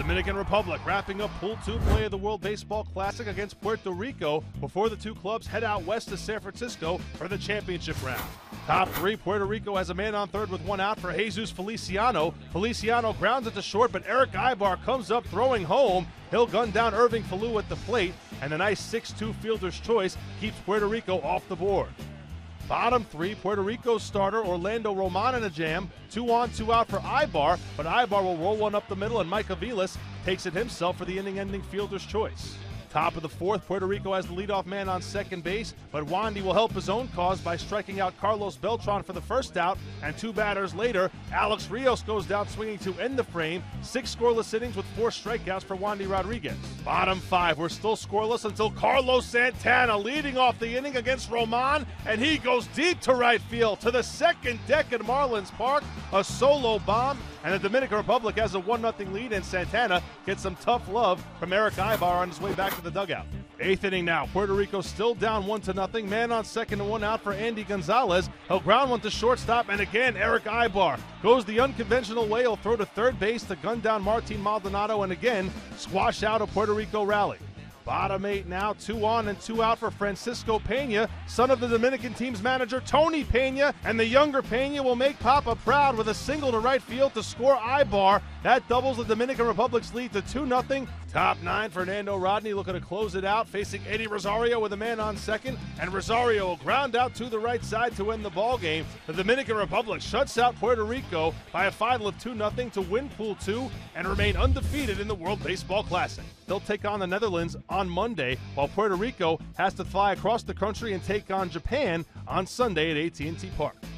Dominican Republic wrapping up Pool 2 play of the World Baseball Classic against Puerto Rico before the two clubs head out west to San Francisco for the championship round. Top three, Puerto Rico has a man on third with one out for Jesus Feliciano. Feliciano grounds it to short, but Eric Ibar comes up throwing home. He'll gun down Irving Falou at the plate, and a nice 6-2 fielder's choice keeps Puerto Rico off the board. Bottom three, Puerto Rico starter Orlando Roman in a jam. 2 on, 2 out for Ibar, but Ibar will roll one up the middle, and Mike Aviles takes it himself for the inning-ending fielder's choice. Top of the fourth, Puerto Rico has the leadoff man on second base, but Wandy will help his own cause by striking out Carlos Beltran for the first out, and 2 batters later, Alex Rios goes down swinging to end the frame. 6 scoreless innings with 4 strikeouts for Wandy Rodríguez. Bottom 5, we're still scoreless until Carlos Santana leading off the inning against Roman, and he goes deep to right field to the second deck at Marlins Park, a solo bomb, and the Dominican Republic has a 1-0 lead, and Santana gets some tough love from Eric Ibar on his way back to the dugout. 8th inning now, Puerto Rico still down 1-0, man on second and 1 out for Andy Gonzalez. He'll ground one to shortstop, and again Eric Ibar goes the unconventional way. He'll throw to third base to gun down Martin Maldonado and again squash out a Puerto Rico rally. Bottom 8 now, 2 on and 2 out for Francisco Pena, son of the Dominican team's manager Tony Pena, and the younger Pena will make Papa proud with a single to right field to score Ibar. That doubles the Dominican Republic's lead to 2-0. Top 9, Fernando Rodney looking to close it out, facing Eddie Rosario with a man on second, and Rosario will ground out to the right side to end the ball game. The Dominican Republic shuts out Puerto Rico by a final of 2-0 to win Pool 2 and remain undefeated in the World Baseball Classic. They'll take on the Netherlands on Monday, while Puerto Rico has to fly across the country and take on Japan on Sunday at AT&T Park.